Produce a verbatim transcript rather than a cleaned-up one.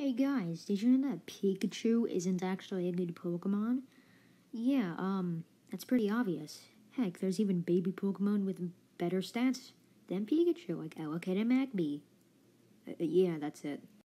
Hey guys, did you know that Pikachu isn't actually a good Pokemon? Yeah, um, that's pretty obvious. Heck, there's even baby Pokemon with better stats than Pikachu, like Alakid and Magby. Uh, yeah, that's it.